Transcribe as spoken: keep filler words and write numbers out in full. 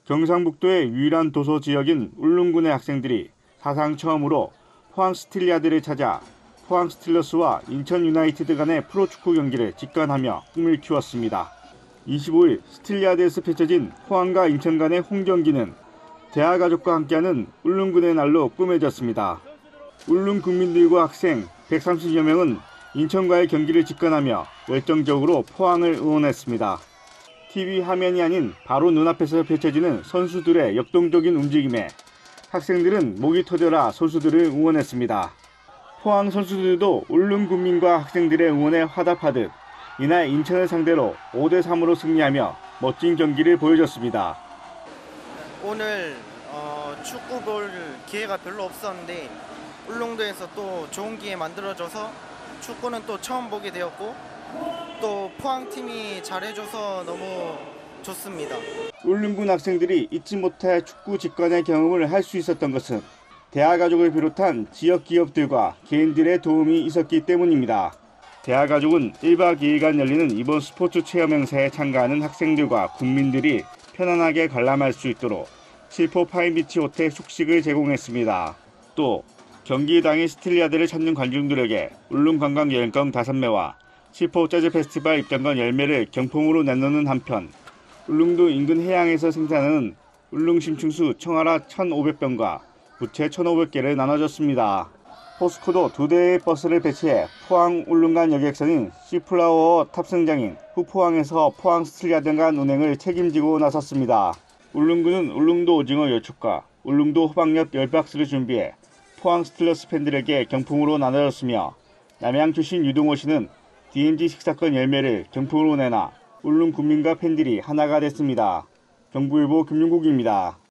경상북도의 유일한 도서 지역인 울릉군의 학생들이 사상 처음으로 포항 스틸리아드를 찾아 포항 스틸러스와 인천 유나이티드 간의 프로축구 경기를 직관하며 꿈을 키웠습니다. 이십오일 스틸리아드에서 펼쳐진 포항과 인천 간의 홈경기는 대하가족과 함께하는 울릉군의 날로 꾸며졌습니다. 울릉 국민들과 학생 백삼십여 명은 인천과의 경기를 직관하며 열정적으로 포항을 응원했습니다. 티비 화면이 아닌 바로 눈앞에서 펼쳐지는 선수들의 역동적인 움직임에 학생들은 목이 터져라 선수들을 응원했습니다. 포항 선수들도 울릉 국민과 학생들의 응원에 화답하듯 이날 인천을 상대로 오 대 삼으로 승리하며 멋진 경기를 보여줬습니다. 오늘 어, 축구 볼 기회가 별로 없었는데 울릉도에서 또 좋은 기회 만들어줘서 축구는 또 처음 보게 되었고 또 포항팀이 잘해줘서 너무 좋습니다. 울릉군 학생들이 잊지 못할 축구 직관의 경험을 할 수 있었던 것은 대하가족을 비롯한 지역 기업들과 개인들의 도움이 있었기 때문입니다. 대하가족은 일 박 이 일간 열리는 이번 스포츠 체험 행사에 참가하는 학생들과 국민들이 편안하게 관람할 수 있도록 칠포 파인비치 호텔 숙식을 제공했습니다. 또 경기 당일 스틸리아드를 찾는 관중들에게 울릉관광여행권 다섯 매와 칠포 재즈 페스티벌 입장권 열 매를 경품으로 내놓는 한편 울릉도 인근 해양에서 생산하는 울릉 심층수 청아라 천오백 병과 부채 천오백 개를 나눠줬습니다. 포스코도 두 대의 버스를 배치해 포항 울릉 간 여객선인 시플라워 탑승장인 후포항에서 포항 스틸리아드 간 운행을 책임지고 나섰습니다. 울릉군은 울릉도 오징어 열축과 울릉도 호박엿 열 박스를 준비해 포항 스틸러스 팬들에게 경품으로 나눠줬으며 남양 출신 유동호 씨는 디엠지 식사권 열 매를 경품으로 내놔 울릉 국민과 팬들이 하나가 됐습니다. 경부일보 김윤국입니다.